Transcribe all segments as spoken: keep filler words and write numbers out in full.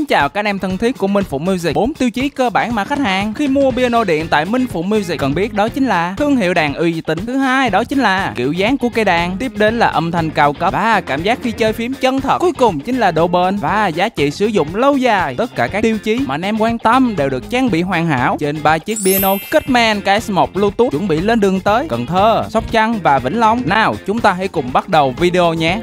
Xin chào các anh em thân thiết của Minh Phụng Music. Bốn tiêu chí cơ bản mà khách hàng khi mua piano điện tại Minh Phụng Music cần biết đó chính là thương hiệu đàn uy tín. Thứ hai đó chính là kiểu dáng của cây đàn. Tiếp đến là âm thanh cao cấp và cảm giác khi chơi phím chân thật. Cuối cùng chính là độ bền và giá trị sử dụng lâu dài. Tất cả các tiêu chí mà anh em quan tâm đều được trang bị hoàn hảo trên ba chiếc piano Cutman K S một Bluetooth chuẩn bị lên đường tới Cần Thơ, Sóc Trăng và Vĩnh Long. Nào, chúng ta hãy cùng bắt đầu video nhé.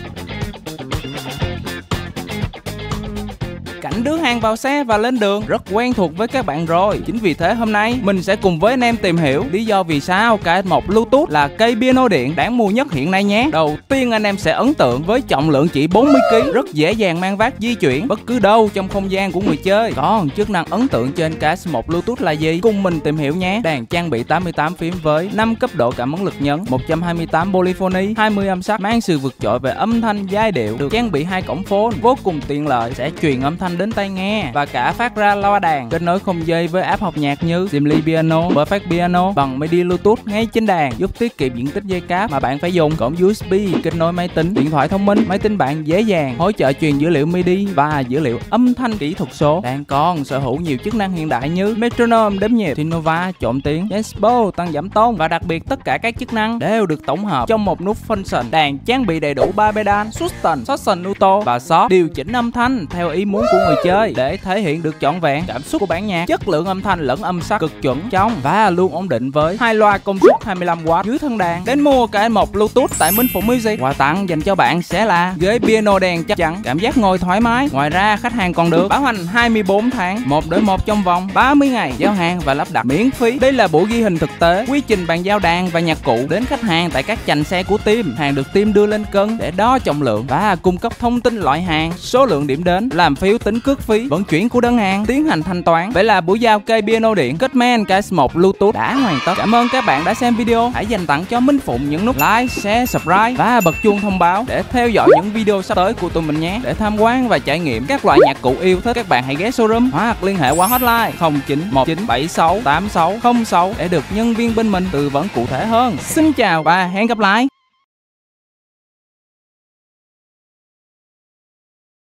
Cảnh đưa hàng vào xe và lên đường rất quen thuộc với các bạn rồi. Chính vì thế hôm nay mình sẽ cùng với anh em tìm hiểu lý do vì sao K S một Bluetooth là cây piano điện đáng mua nhất hiện nay nhé. Đầu tiên anh em sẽ ấn tượng với trọng lượng chỉ bốn mươi ki lô gam, rất dễ dàng mang vác di chuyển bất cứ đâu trong không gian của người chơi. Còn chức năng ấn tượng trên K S một Bluetooth là gì? Cùng mình tìm hiểu nhé. Đàn trang bị tám mươi tám phím với năm cấp độ cảm ứng lực nhấn, một trăm hai mươi tám polyphony, hai mươi âm sắc, mang sự vượt trội về âm thanh giai điệu, được trang bị hai cổng phone vô cùng tiện lợi, sẽ truyền âm thanh đến tai nghe và cả phát ra loa đàn, kết nối không dây với app học nhạc như Simply Piano, Perfect Piano bằng MIDI Bluetooth ngay trên đàn, giúp tiết kiệm diện tích dây cáp mà bạn phải dùng. Cổng u ét bê kết nối máy tính, điện thoại thông minh, máy tính bảng dễ dàng, hỗ trợ truyền dữ liệu MIDI và dữ liệu âm thanh kỹ thuật số. Đàn còn sở hữu nhiều chức năng hiện đại như metronome đếm nhịp, Tinova trộn tiếng, Tempo tăng giảm tone và đặc biệt tất cả các chức năng đều được tổng hợp trong một nút function. Đàn trang bị đầy đủ ba pedal, sustain, distortion, auto và soft, điều chỉnh âm thanh theo ý muốn của người chơi để thể hiện được trọn vẹn cảm xúc của bản nhạc. Chất lượng âm thanh lẫn âm sắc cực chuẩn, trong và luôn ổn định với hai loa công suất hai mươi lăm oát dưới thân đàn. Đến mua K S một Bluetooth tại Minh Phụng Music, quà tặng dành cho bạn sẽ là ghế piano đàn chắc chắn, cảm giác ngồi thoải mái. Ngoài ra khách hàng còn được bảo hành hai mươi bốn tháng, một đổi một trong vòng ba mươi ngày, giao hàng và lắp đặt miễn phí. Đây là buổi ghi hình thực tế quy trình bàn giao đàn và nhạc cụ đến khách hàng tại các chành xe của team. Hàng được team đưa lên cân để đo trọng lượng và cung cấp thông tin loại hàng, số lượng điểm đến, làm phiếu tính cước phí, vận chuyển của đơn hàng, tiến hành thanh toán. Vậy là buổi giao cây piano điện Cutman K S một Bluetooth đã hoàn tất. Cảm ơn các bạn đã xem video. Hãy dành tặng cho Minh Phụng những nút like, share, subscribe và bật chuông thông báo để theo dõi những video sắp tới của tụi mình nhé. Để tham quan và trải nghiệm các loại nhạc cụ yêu thích, các bạn hãy ghé showroom hoặc liên hệ qua hotline không chín một chín bảy sáu tám sáu không sáu để được nhân viên bên mình tư vấn cụ thể hơn. Xin chào và hẹn gặp lại.